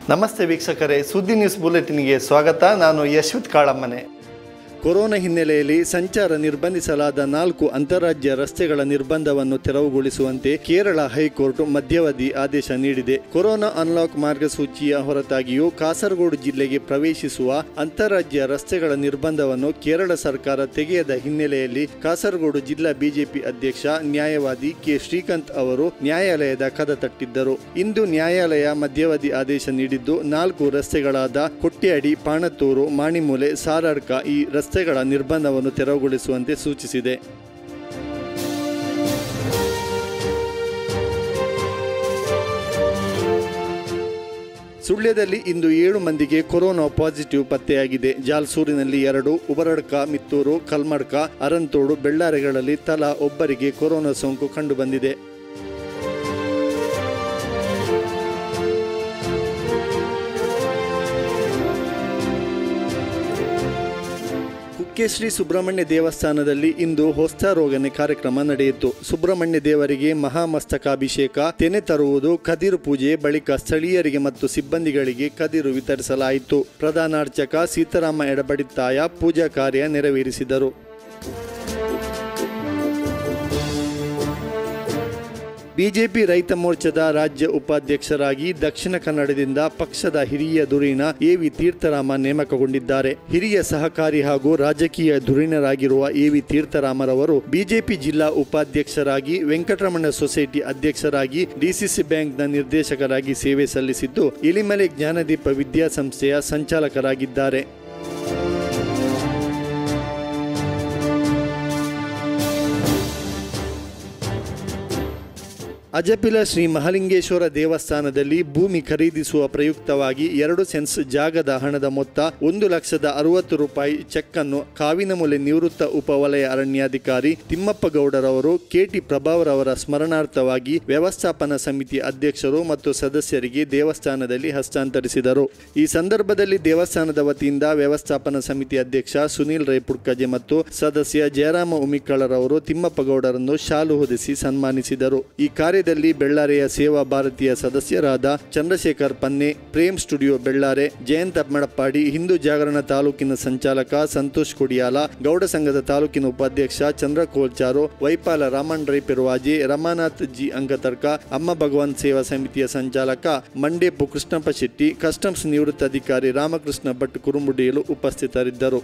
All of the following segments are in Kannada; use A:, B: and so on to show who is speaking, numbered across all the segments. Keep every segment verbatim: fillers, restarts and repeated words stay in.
A: ನಮಸ್ತೆ ವೀಕ್ಷಕರೇ, ಸುದ್ದಿ ನ್ಯೂಸ್ ಬುಲೆಟಿನ್ಗೆ ಸ್ವಾಗತ. ನಾನು ಯಶ್ವಿತ್ ಕಾಳಮ್ಮನೆ. ಕೊರೋನಾ ಹಿನ್ನೆಲೆಯಲ್ಲಿ ಸಂಚಾರ ನಿರ್ಬಂಧಿಸಲಾದ ನಾಲ್ಕು ಅಂತಾರಾಜ್ಯ ರಸ್ತೆಗಳ ನಿರ್ಬಂಧವನ್ನು ತೆರವುಗೊಳಿಸುವಂತೆ ಕೇರಳ ಹೈಕೋರ್ಟ್ ಮಧ್ಯವಧಿ ಆದೇಶ ನೀಡಿದೆ. ಕೊರೋನಾ ಅನ್ಲಾಕ್ ಮಾರ್ಗಸೂಚಿಯ ಹೊರತಾಗಿಯೂ ಕಾಸರಗೋಡು ಜಿಲ್ಲೆಗೆ ಪ್ರವೇಶಿಸುವ ಅಂತಾರಾಜ್ಯ ರಸ್ತೆಗಳ ನಿರ್ಬಂಧವನ್ನು ಕೇರಳ ಸರ್ಕಾರ ತೆಗೆಯದ ಹಿನ್ನೆಲೆಯಲ್ಲಿ ಕಾಸರಗೋಡು ಜಿಲ್ಲಾ ಬಿಜೆಪಿ ಅಧ್ಯಕ್ಷ ನ್ಯಾಯವಾದಿ ಕೆ ಶ್ರೀಕಾಂತ್ ಅವರು ನ್ಯಾಯಾಲಯದ ಕದ ತಟ್ಟಿದ್ದರು. ಇಂದು ನ್ಯಾಯಾಲಯ ಮಧ್ಯವಧಿ ಆದೇಶ ನೀಡಿದ್ದು, ನಾಲ್ಕು ರಸ್ತೆಗಳಾದ ಕೊಟ್ಯಾಡಿ, ಪಾಣತ್ತೂರು, ಮಾಣಿಮೂಲೆ, ಸಾರಡ್ಕ ಈ ರಸ್ತೆಗಳ ನಿರ್ಬಂಧವನ್ನು ತೆರವುಗೊಳಿಸುವಂತೆ ಸೂಚಿಸಿದೆ. ಸುಳ್ಯದಲ್ಲಿ ಇಂದು ಏಳು ಮಂದಿಗೆ ಕೊರೋನಾ ಪಾಸಿಟಿವ್ ಪತ್ತೆಯಾಗಿದೆ. ಜಾಲ್ಸೂರಿನಲ್ಲಿ ಎರಡು, ಉಬರಡ್ಕ, ಮಿತ್ತೂರು, ಕಲ್ಮಡ್ಕ, ಅರಂತೋಡು, ಬೆಳ್ಳಾರೆಗಳಲ್ಲಿ ತಲಾ ಒಬ್ಬರಿಗೆ ಕೊರೋನಾ ಸೋಂಕು ಕಂಡುಬಂದಿದೆ. ಶ್ರೀ ಸುಬ್ರಹ್ಮಣ್ಯ ದೇವಸ್ಥಾನದಲ್ಲಿ ಇಂದು ಹೊಸ್ತಾರೋಗಣೆ ಕಾರ್ಯಕ್ರಮ ನಡೆಯಿತು. ಸುಬ್ರಹ್ಮಣ್ಯ ದೇವರಿಗೆ ಮಹಾಮಸ್ತಕಾಭಿಷೇಕ, ತೆನೆ ತರುವುದು, ಕದಿರು ಪೂಜೆ ಬಳಿಕ ಸ್ಥಳೀಯರಿಗೆ ಮತ್ತು ಸಿಬ್ಬಂದಿಗಳಿಗೆ ಕದಿರು ವಿತರಿಸಲಾಯಿತು. ಪ್ರಧಾನಾರ್ಚಕ ಸೀತಾರಾಮ ಎಡಬಡಿತ್ತಾಯ ಪೂಜಾ ಕಾರ್ಯ ನೆರವೇರಿಸಿದರು. ಬಿಜೆಪಿ ರೈತ ಮೋರ್ಚಾದ ರಾಜ್ಯ ಉಪಾಧ್ಯಕ್ಷರಾಗಿ ದಕ್ಷಿಣ ಕನ್ನಡದಿಂದ ಪಕ್ಷದ ಹಿರಿಯ ಧುರೀಣ ಎ ವಿ ತೀರ್ಥರಾಮ ನೇಮಕಗೊಂಡಿದ್ದಾರೆ. ಹಿರಿಯ ಸಹಕಾರಿ ಹಾಗೂ ರಾಜಕೀಯ ಧುರೀಣರಾಗಿರುವ ಎ ವಿ ತೀರ್ಥರಾಮರವರು ಬಿಜೆಪಿ ಜಿಲ್ಲಾ ಉಪಾಧ್ಯಕ್ಷರಾಗಿ, ವೆಂಕಟರಮಣ ಸೊಸೈಟಿ ಅಧ್ಯಕ್ಷರಾಗಿ, ಡಿಸಿಸಿ ಬ್ಯಾಂಕ್ನ ನಿರ್ದೇಶಕರಾಗಿ ಸೇವೆ ಸಲ್ಲಿಸಿದ್ದು, ಇಲಿಮಲೆ ಜ್ಞಾನದೀಪ ವಿದ್ಯಾಸಂಸ್ಥೆಯ ಸಂಚಾಲಕರಾಗಿದ್ದಾರೆ. ಅಜಪಿಲ ಶ್ರೀ ಮಹಾಲಿಂಗೇಶ್ವರ ದೇವಸ್ಥಾನದಲ್ಲಿ ಭೂಮಿ ಖರೀದಿಸುವ ಪ್ರಯುಕ್ತವಾಗಿ ಎರಡು ಸೆನ್ಸ್ ಜಾಗದ ಹಣದ ಮೊತ್ತ ಒಂದು ಲಕ್ಷದ ಅರವತ್ತು ರೂಪಾಯಿ ಚೆಕ್ ಅನ್ನು ಕಾವಿನಮೂಲೆ ನಿವೃತ್ತ ಉಪವಲಯ ಅರಣ್ಯಾಧಿಕಾರಿ ತಿಮ್ಮಪ್ಪ ಗೌಡರವರು ಕೆಟಿ ಪ್ರಭಾವರವರ ಸ್ಮರಣಾರ್ಥವಾಗಿ ವ್ಯವಸ್ಥಾಪನಾ ಸಮಿತಿ ಅಧ್ಯಕ್ಷರು ಮತ್ತು ಸದಸ್ಯರಿಗೆ ದೇವಸ್ಥಾನದಲ್ಲಿ ಹಸ್ತಾಂತರಿಸಿದರು. ಈ ಸಂದರ್ಭದಲ್ಲಿ ದೇವಸ್ಥಾನದ ವತಿಯಿಂದ ವ್ಯವಸ್ಥಾಪನಾ ಸಮಿತಿ ಅಧ್ಯಕ್ಷ ಸುನೀಲ್ ರೈ ಪುಡ್ಕಜೆ ಮತ್ತು ಸದಸ್ಯ ಜಯರಾಮ ಉಮಿಕ್ಕಳರವರು ತಿಮ್ಮಪ್ಪ ಗೌಡರನ್ನು ಶಾಲು ಹೊದಿಸಿ ಸನ್ಮಾನಿಸಿದರು. ಈ ಕಾರ್ಯ ಬೆಳ್ಳಾರೆಯ ಸೇವಾ ಭಾರತೀಯ ಸದಸ್ಯರಾದ ಚಂದ್ರಶೇಖರ್ ಪನ್ನೆ, ಪ್ರೇಮ್ ಸ್ಟುಡಿಯೋ ಬೆಳ್ಳಾರೆ, ಜಯಂತ ಮಡಪ್ಪಾಡಿ, ಹಿಂದೂ ಜಾಗರಣ ತಾಲೂಕಿನ ಸಂಚಾಲಕ ಸಂತೋಷ್ ಕೊಡಿಯಾಲ, ಗೌಡ ಸಂಘದ ತಾಲೂಕಿನ ಉಪಾಧ್ಯಕ್ಷ ಚಂದ್ರ ಕೋಲ್ಚಾರು, ವೈಪಾಲ ರಾಮನ್ ರೈ ಪೆರುವಾಜಿ, ರಮಾನಾಥ್ ಜಿ ಅಂಗತರ್ಕ, ಅಮ್ಮ ಭಗವಾನ್ ಸೇವಾ ಸಮಿತಿಯ ಸಂಚಾಲಕ ಮಂಡೇಪು ಕೃಷ್ಣಪ್ಪ ಶೆಟ್ಟಿ, ಕಸ್ಟಮ್ಸ್ ನಿವೃತ್ತ ಅಧಿಕಾರಿ ರಾಮಕೃಷ್ಣ ಭಟ್ ಕುರುಮುಡಿಯಲು ಉಪಸ್ಥಿತರಿದ್ದರು.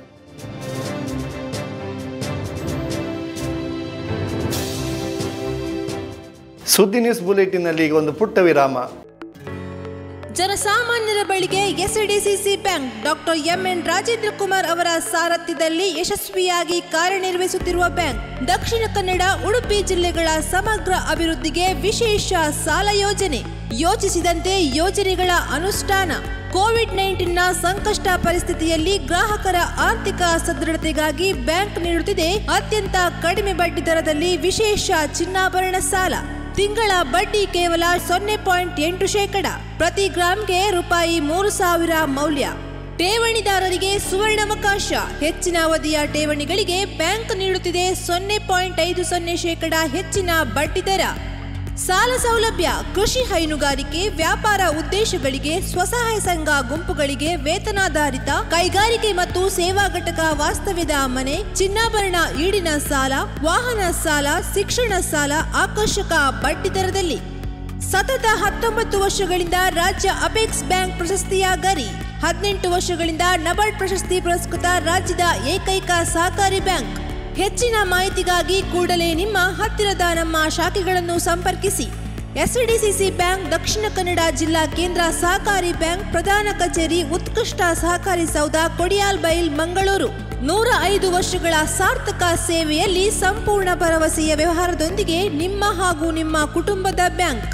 A: ಸುದ್ದಿ ನ್ಯೂಸ್ ಬುಲೆಟಿನ್ನಲ್ಲಿ ಈಗ ಒಂದು ಪುಟ್ಟ ವಿರಾಮ.
B: ಜನಸಾಮಾನ್ಯರ ಬಳಿಗೆ SDCC bank doctor MN Rajendra Kumar ಅವರ ಸಾರಥ್ಯದಲ್ಲಿ ಯಶಸ್ವಿಯಾಗಿ ಕಾರ್ಯನಿರ್ವಹಿಸುತ್ತಿರುವ ಬ್ಯಾಂಕ್ ದಕ್ಷಿಣ ಕನ್ನಡ, ಉಡುಪಿ ಜಿಲ್ಲೆಗಳ ಸಮಗ್ರ ಅಭಿವೃದ್ಧಿಗೆ ವಿಶೇಷ ಸಾಲ ಯೋಜನೆ, ಯೋಚಿಸಿದಂತೆ ಯೋಜನೆಗಳ ಅನುಷ್ಠಾನ. ಕೋವಿಡ್ ನೈನ್ಟೀನ್ ನ ಸಂಕಷ್ಟ ಪರಿಸ್ಥಿತಿಯಲ್ಲಿ ಗ್ರಾಹಕರ ಆರ್ಥಿಕ ಸದೃಢತೆಗಾಗಿ ಬ್ಯಾಂಕ್ ನೀಡುತ್ತಿದೆ ಅತ್ಯಂತ ಕಡಿಮೆ ಬಡ್ಡಿ ದರದಲ್ಲಿ ವಿಶೇಷ ಚಿನ್ನಾಭರಣ ಸಾಲ. ತಿಂಗಳ ಬಡ್ಡಿ ಕೇವಲ ಸೊನ್ನೆ ಪಾಯಿಂಟ್ ಎಂಟು ಶೇಕಡ, ಪ್ರತಿ ಗ್ರಾಂಗೆ ರೂಪಾಯಿ ಮೂರು ಸಾವಿರ ಮೌಲ್ಯ. ಠೇವಣಿದಾರರಿಗೆ ಸುವರ್ಣಾವಕಾಶ, ಹೆಚ್ಚಿನ ಅವಧಿಯ ಠೇವಣಿಗಳಿಗೆ ಬ್ಯಾಂಕ್ ನೀಡುತ್ತಿದೆ ಸೊನ್ನೆ ಪಾಯಿಂಟ್ ಐದು ಸೊನ್ನೆ ಶೇಕಡ ಹೆಚ್ಚಿನ ಬಡ್ಡಿ ದರ. ಸಾಲ ಸೌಲಭ್ಯ ಕೃಷಿ, ಹೈನುಗಾರಿಕೆ, ವ್ಯಾಪಾರ ಉದ್ದೇಶಗಳಿಗೆ, ಸ್ವಸಹಾಯ ಸಂಘ ಗುಂಪುಗಳಿಗೆ, ವೇತನಾಧಾರಿತ ಕೈಗಾರಿಕೆ ಮತ್ತು ಸೇವಾ ಘಟಕ ವಾಸ್ತವ್ಯದ ಮನೆ, ಚಿನ್ನಾಭರಣ ಈಡಿನ ಸಾಲ, ವಾಹನ ಸಾಲ, ಶಿಕ್ಷಣ ಸಾಲ ಆಕರ್ಷಕ ಬಡ್ಡಿ ದರದಲ್ಲಿ. ಸತತ ಹತ್ತೊಂಬತ್ತು ವರ್ಷಗಳಿಂದ ರಾಜ್ಯ ಅಪೆಕ್ಸ್ ಬ್ಯಾಂಕ್ ಪ್ರಶಸ್ತಿಯ ಗರಿ, ಹದಿನೆಂಟು ವರ್ಷಗಳಿಂದ ನಬಾರ್ಡ್ ಪ್ರಶಸ್ತಿ ಪುರಸ್ಕೃತ ರಾಜ್ಯದ ಏಕೈಕ ಸಹಕಾರಿ ಬ್ಯಾಂಕ್. ಹೆಚ್ಚಿನ ಮಾಹಿತಿಗಾಗಿ ಕೂಡಲೇ ನಿಮ್ಮ ಹತ್ತಿರದ ನಮ್ಮ ಶಾಖೆಗಳನ್ನು ಸಂಪರ್ಕಿಸಿ. ಎಸ್ಡಿಸಿಸಿ ಬ್ಯಾಂಕ್ ದಕ್ಷಿಣ ಕನ್ನಡ ಜಿಲ್ಲಾ ಕೇಂದ್ರ ಸಹಕಾರಿ ಬ್ಯಾಂಕ್ ಪ್ರಧಾನ ಕಚೇರಿ, ಉತ್ಕೃಷ್ಟ ಸಹಕಾರಿ ಸೌಧ, ಕೊಡಿಯಾಲ್ ಬೈಲ್, ಮಂಗಳೂರು. ನೂರ ಐದು ವರ್ಷಗಳ ಸಾರ್ಥಕ ಸೇವೆಯಲ್ಲಿ ಸಂಪೂರ್ಣ ಭರವಸೆಯ ವ್ಯವಹಾರದೊಂದಿಗೆ ನಿಮ್ಮ ಹಾಗೂ ನಿಮ್ಮ ಕುಟುಂಬದ ಬ್ಯಾಂಕ್.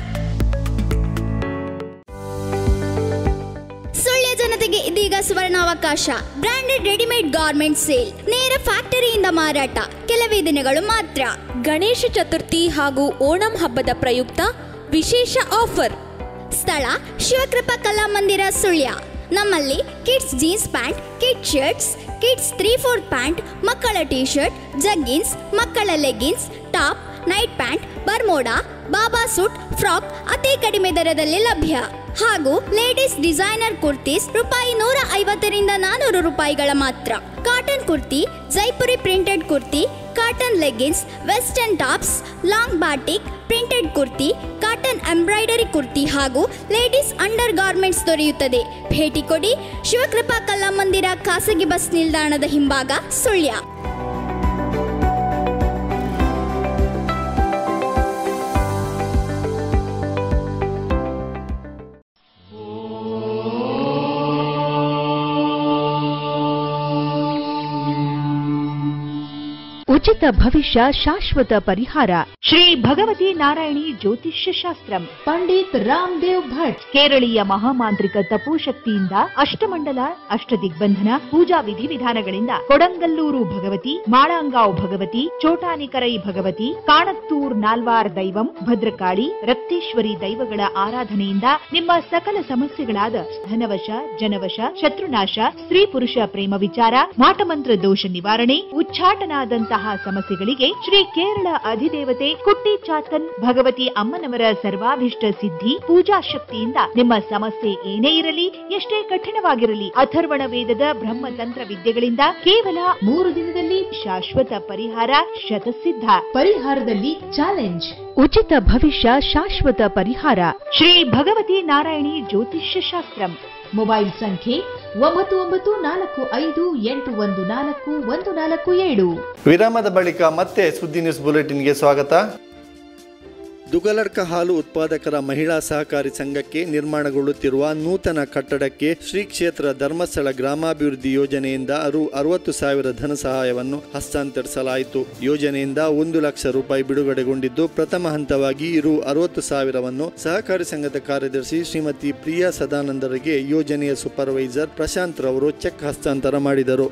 C: ಸುಳ್ಯ ಜನತೆಗೆ ಇದೀಗ ಸುವರ್ಣಾವಕಾಶ. ಬ್ರಾಂಡೆಡ್ ರೆಡಿಮೇಡ್ ಗಾರ್ಮೆಂಟ್ ಸೇಲ್, ನೇರ ಫ್ಯಾಕ್ಟರಿಯಿಂದ ಮಾರಾಟ, ಕೆಲವೇ ದಿನಗಳು ಮಾತ್ರ.
B: ಗಣೇಶ ಚತುರ್ಥಿ ಹಾಗೂ ಓಣಂ ಹಬ್ಬದ ಪ್ರಯುಕ್ತ ವಿಶೇಷ ಆಫರ್.
C: ಸ್ಥಳ ಶಿವಕೃಪಾ ಕಲಾಮಂದಿರ ಸುಳ್ಯ. ನಮ್ಮಲ್ಲಿ kids jeans pant, kid shirts, kids three fourth pant, ಮಕ್ಕಳ ಟಿ ಶರ್ಟ್, ಜಗ್ಗಿನ್ಸ್, ಮಕ್ಕಳ leggings, top, night pant, Bermuda, baba suit, frock ಅತಿ ಕಡಿಮೆ ದರದಲ್ಲಿ ಲಭ್ಯ. ಹಾಗೂ ಲೇಡೀಸ್ ಡಿಸೈನರ್ ಕುರ್ತೀಸ್ ರೂಪಾಯಿ ನೂರ ಐವತ್ತರಿಂದ ನಾನೂರು ರೂಪಾಯಿಗಳ ಮಾತ್ರ. Cotton kurti, Jaipuri printed kurti, cotton leggings, western tops, long batik, printed kurti, cotton embroidery kurti ಹಾಗೂ ಲೇಡೀಸ್ ಅಂಡರ್ ಗಾರ್ಮೆಂಟ್ಸ್ ದೊರೆಯುತ್ತದೆ. ಭೇಟಿ ಕೊಡಿ ಶಿವಕೃಪಾ ಕಲಾಮಂದಿರ, ಖಾಸಗಿ ಬಸ್ ನಿಲ್ದಾಣದ ಹಿಂಭಾಗ, ಸುಳ್ಯ.
D: ಉಚಿತ ಭವಿಷ್ಯ, ಶಾಶ್ವತ ಪರಿಹಾರ. ಶ್ರೀ ಭಗವತಿ ನಾರಾಯಣಿ ಜ್ಯೋತಿಷ್ಯ ಶಾಸ್ತ್ರಂ, ಪಂಡಿತ್ ರಾಮದೇವ್ ಭಟ್. ಕೇರಳೀಯ ಮಹಾಮಾಂತ್ರಿಕ ತಪೋ ಶಕ್ತಿಯಿಂದ ಅಷ್ಟಮಂಡಲ, ಅಷ್ಟದಿಗ್ಬಂಧನ ಪೂಜಾ ವಿಧಿ ವಿಧಾನಗಳಿಂದ ಕೊಡಂಗಲ್ಲೂರು ಭಗವತಿ, ಮಾಳಂಗಾವ್ ಭಗವತಿ, ಚೋಟಾನಿಕರೈ ಭಗವತಿ, ಕಾಣತ್ತೂರ್ ನಾಲ್ವಾರ್ ದೈವಂ, ಭದ್ರಕಾಳಿ, ರಕ್ತೇಶ್ವರಿ ದೈವಗಳ ಆರಾಧನೆಯಿಂದ ನಿಮ್ಮ ಸಕಲ ಸಮಸ್ಯೆಗಳಾದ ಧನವಶ, ಜನವಶ, ಶತ್ರುನಾಶ, ಸ್ತ್ರೀ ಪುರುಷ ಪ್ರೇಮ ವಿಚಾರ, ಮಾಟಮಂತ್ರ ದೋಷ ನಿವಾರಣೆ, ಉಚ್ಚಾಟನಾದಂತಹ ಸಮಸ್ಯೆಗಳಿಗೆ ಶ್ರೀ ಕೇರಳ ಅಧಿದೇವತೆ ಕುಟ್ಟಿ ಚಾತನ್ ಭಗವತಿ ಅಮ್ಮನವರ ಸರ್ವಾಭಿಷ್ಟ ಸಿದ್ಧಿ ಪೂಜಾ ಶಕ್ತಿಯಿಂದ ನಿಮ್ಮ ಸಮಸ್ಯೆ ಏನೇ ಇರಲಿ, ಎಷ್ಟೇ ಕಠಿಣವಾಗಿರಲಿ, ಅಥರ್ವಣ ವೇದದ ಬ್ರಹ್ಮತಂತ್ರ ವಿದ್ಯೆಗಳಿಂದ ಕೇವಲ ಮೂರು ದಿನದಲ್ಲಿ ಶಾಶ್ವತ ಪರಿಹಾರ ಶತಸಿದ್ಧ. ಪರಿಹಾರದಲ್ಲಿ ಚಾಲೆಂಜ್. ಉಚಿತ ಭವಿಷ್ಯ, ಶಾಶ್ವತ ಪರಿಹಾರ. ಶ್ರೀ ಭಗವತಿ ನಾರಾಯಣಿ ಜ್ಯೋತಿಷ್ಯ ಶಾಸ್ತ್ರಂ. ಮೊಬೈಲ್ ಸಂಖ್ಯೆ ಒಂಬತ್ತು ಒಂಬತ್ತು ನಾಲ್ಕು ಐದು ಎಂಟು ಒಂದು ನಾಲ್ಕು ಒಂದು ನಾಲ್ಕು ಏಳು.
A: ವಿರಾಮದ ಬಳಿಕ ಮತ್ತೆ ಸುದ್ದಿ ನ್ಯೂಸ್ ಬುಲೆಟಿನ್ಗೆ ಸ್ವಾಗತ. ದುಗಲಡ್ಕ ಹಾಲು ಉತ್ಪಾದಕರ ಮಹಿಳಾ ಸಹಕಾರಿ ಸಂಘಕ್ಕೆ ನಿರ್ಮಾಣಗೊಳ್ಳುತ್ತಿರುವ ನೂತನ ಕಟ್ಟಡಕ್ಕೆ ಶ್ರೀ ಕ್ಷೇತ್ರ ಧರ್ಮಸ್ಥಳ ಗ್ರಾಮಾಭಿವೃದ್ಧಿ ಯೋಜನೆಯಿಂದ ರು ಅರವತ್ತು ಸಾವಿರ ಧನ ಸಹಾಯವನ್ನು ಹಸ್ತಾಂತರಿಸಲಾಯಿತು. ಯೋಜನೆಯಿಂದ ಒಂದು ಲಕ್ಷ ರೂಪಾಯಿ ಬಿಡುಗಡೆಗೊಂಡಿದ್ದು, ಪ್ರಥಮ ಹಂತವಾಗಿ ರು ಅರವತ್ತು ಸಾವಿರವನ್ನು ಸಹಕಾರಿ ಸಂಘದ ಕಾರ್ಯದರ್ಶಿ ಶ್ರೀಮತಿ ಪ್ರಿಯಾ ಸದಾನಂದರಿಗೆ ಯೋಜನೆಯ ಸೂಪರ್ವೈಸರ್ ಪ್ರಶಾಂತ್ ರವರು ಚೆಕ್ ಹಸ್ತಾಂತರ ಮಾಡಿದರು.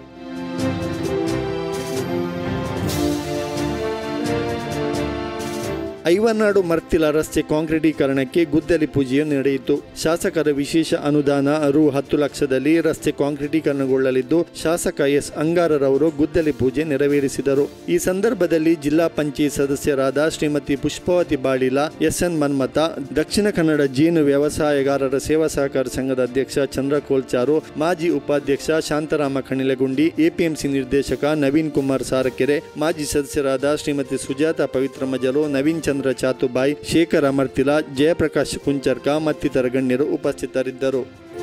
A: ಐವನಾಡು ಮರ್ತಿಲ ರಸ್ತೆ ಕಾಂಕ್ರೀಟೀಕರಣಕ್ಕೆ ಗುದ್ದಲಿ ಪೂಜೆಯು ನಡೆಯಿತು. ಶಾಸಕರ ವಿಶೇಷ ಅನುದಾನ ರು ಹತ್ತು ಲಕ್ಷದಲ್ಲಿ ರಸ್ತೆ ಕಾಂಕ್ರೀಟೀಕರಣಗೊಳ್ಳಲಿದ್ದು, ಶಾಸಕ ಎಸ್ ಅಂಗಾರರವರು ಗುದ್ದಲಿ ಪೂಜೆ ನೆರವೇರಿಸಿದರು. ಈ ಸಂದರ್ಭದಲ್ಲಿ ಜಿಲ್ಲಾ ಪಂಚಾಯತ್ ಸದಸ್ಯರಾದ ಶ್ರೀಮತಿ ಪುಷ್ಪಾವತಿ ಬಾಳಿಲ, ಎಸ್ ಎನ್ ಮನ್ಮಥ, ದಕ್ಷಿಣ ಕನ್ನಡ ಜೇನು ವ್ಯವಸಾಯಗಾರರ ಸೇವಾ ಸಹಕಾರ ಸಂಘದ ಅಧ್ಯಕ್ಷ ಚಂದ್ರ ಕೋಲ್ಚಾರು, ಮಾಜಿ ಉಪಾಧ್ಯಕ್ಷ ಶಾಂತರಾಮ ಕಣಿಲೆಗುಂಡಿ, ಎಪಿಎಂಸಿ ನಿರ್ದೇಶಕ ನವೀನ್ ಕುಮಾರ್ ಸಾರಕೆರೆ, ಮಾಜಿ ಸದಸ್ಯರಾದ ಶ್ರೀಮತಿ ಸುಜಾತ ಪವಿತ್ರ ಮಜಲು, ನವೀನ್ ಚಂದ್ರ ಚಾತುಬಾಯಿ, ಶೇಖರ ಮರ್ತಿಲ, ಜಯಪ್ರಕಾಶ್ ಕುಂಚರ್ಕ ಮತ್ತಿತರ ಗಣ್ಯರು ಉಪಸ್ಥಿತರಿದ್ದರು.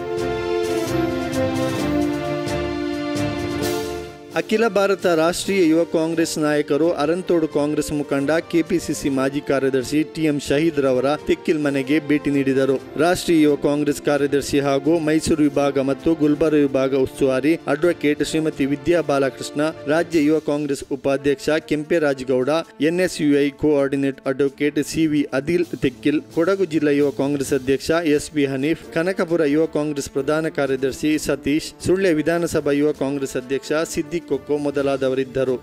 A: ಅಖಿಲ ಭಾರತ ರಾಷ್ಟ್ರೀಯ ಯುವ ಕಾಂಗ್ರೆಸ್ ನಾಯಕರು ಅರಂತೋಡು ಕಾಂಗ್ರೆಸ್ ಮುಖಂಡ ಕೆಪಿಸಿಸಿ ಮಾಜಿ ಕಾರ್ಯದರ್ಶಿ ಟಿಎಂ ಶಹೀದ್ ರವರ ತೆಕ್ಕಿಲ್ ಮನೆಗೆ ಭೇಟಿ ನೀಡಿದರು. ರಾಷ್ಟ್ರೀಯ ಯುವ ಕಾಂಗ್ರೆಸ್ ಕಾರ್ಯದರ್ಶಿ ಹಾಗೂ ಮೈಸೂರು ವಿಭಾಗ ಮತ್ತು ಗುಲ್ಬರ್ಗ ವಿಭಾಗ ಉಸ್ತುವಾರಿ ಅಡ್ವೊಕೇಟ್ ಶ್ರೀಮತಿ ವಿದ್ಯಾ ಬಾಲಕೃಷ್ಣ, ರಾಜ್ಯ ಯುವ ಕಾಂಗ್ರೆಸ್ ಉಪಾಧ್ಯಕ್ಷ Kemparaj Gowda, NSUI coordinate advocate CV Adil Tekkil, Kodagu ಜಿಲ್ಲಾ ಯುವ ಕಾಂಗ್ರೆಸ್ ಅಧ್ಯಕ್ಷ ಎಸ್ ಬಿ ಹನೀಫ್, ಕನಕಪುರ ಯುವ ಕಾಂಗ್ರೆಸ್ ಪ್ರಧಾನ ಕಾರ್ಯದರ್ಶಿ ಸತೀಶ್, ಸುಳ್ಯ ವಿಧಾನಸಭಾ ಯುವ ಕಾಂಗ್ರೆಸ್ ಅಧ್ಯಕ್ಷ ಸಿದ್ದಿ ಕೊಕ್ಕೋ ಮೊದಲಾದವರಿದ್ದರು.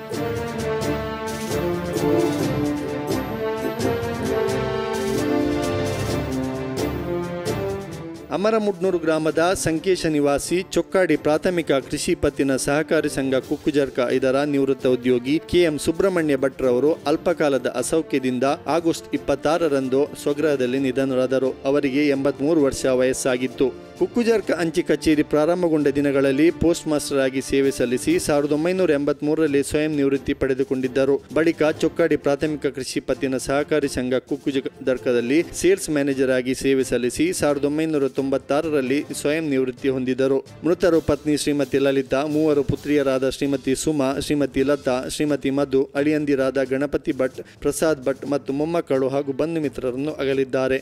A: ಅಮರಮುಡ್ನೂರು ಗ್ರಾಮದ ಸಂಕೇಶ ನಿವಾಸಿ ಚೊಕ್ಕಾಡಿ ಪ್ರಾಥಮಿಕ ಕೃಷಿ ಪತ್ತಿನ ಸಹಕಾರಿ ಸಂಘ ಕುಕ್ಕುಜರ್ಕ ಇದರ ನಿವೃತ್ತ ಉದ್ಯೋಗಿ ಕೆಎಂ ಸುಬ್ರಹ್ಮಣ್ಯ ಭಟ್ರವರು ಅಲ್ಪಕಾಲದ ಅಸೌಖ್ಯದಿಂದ ಆಗಸ್ಟ್ ಇಪ್ಪತ್ತಾರರಂದು ಸ್ವಗೃಹದಲ್ಲಿ ನಿಧನರಾದರು. ಅವರಿಗೆ ಎಂಬತ್ಮೂರು ವರ್ಷ ವಯಸ್ಸಾಗಿತ್ತು. ಕುಕ್ಕುಜರ್ಕ ಅಂಚೆ ಕಚೇರಿ ಪ್ರಾರಂಭಗೊಂಡ ದಿನಗಳಲ್ಲಿ ಪೋಸ್ಟ್ ಮಾಸ್ಟರ್ ಆಗಿ ಸೇವೆ ಸಲ್ಲಿಸಿ ಸಾವಿರದ ಒಂಬೈನೂರ ಎಂಬತ್ತ್ ಮೂರರಲ್ಲಿ ಸ್ವಯಂ ನಿವೃತ್ತಿ ಪಡೆದುಕೊಂಡಿದ್ದರು. ಬಳಿಕ ಚೊಕ್ಕಾಡಿ ಪ್ರಾಥಮಿಕ ಕೃಷಿ ಪತ್ತಿನ ಸಹಕಾರಿ ಸಂಘ ಕುಕ್ಕುಜರ್ಕದಲ್ಲಿ ಸೇಲ್ಸ್ ಮ್ಯಾನೇಜರ್ ಆಗಿ ಸೇವೆ ಸಲ್ಲಿಸಿ ಸಾವಿರದ ಒಂಬೈನೂರ ತೊಂಬತ್ತಾರರಲ್ಲಿ ಸ್ವಯಂ ನಿವೃತ್ತಿ ಹೊಂದಿದರು. ಮೃತರು ಪತ್ನಿ ಶ್ರೀಮತಿ ಲಲಿತಾ, ಮೂವರು ಪುತ್ರಿಯರಾದ ಶ್ರೀಮತಿ ಸುಮಾ, ಶ್ರೀಮತಿ ಲತಾ, ಶ್ರೀಮತಿ ಮಧು, ಅಳಿಯಂದಿರಾದ ಗಣಪತಿ ಭಟ್, ಪ್ರಸಾದ್ ಭಟ್ ಮತ್ತು ಮೊಮ್ಮಕ್ಕಳು ಹಾಗೂ ಬಂಧು ಮಿತ್ರರನ್ನು ಅಗಲಿದ್ದಾರೆ.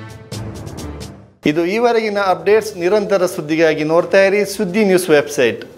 A: ಇದು ಈವರೆಗಿನ ಅಪ್ಡೇಟ್ಸ್. ನಿರಂತರ ಸುದ್ದಿಗಾಗಿ ನೋಡ್ತಾ ಇರಿ ಸುದ್ದಿ ನ್ಯೂಸ್ ವೆಬ್ಸೈಟ್.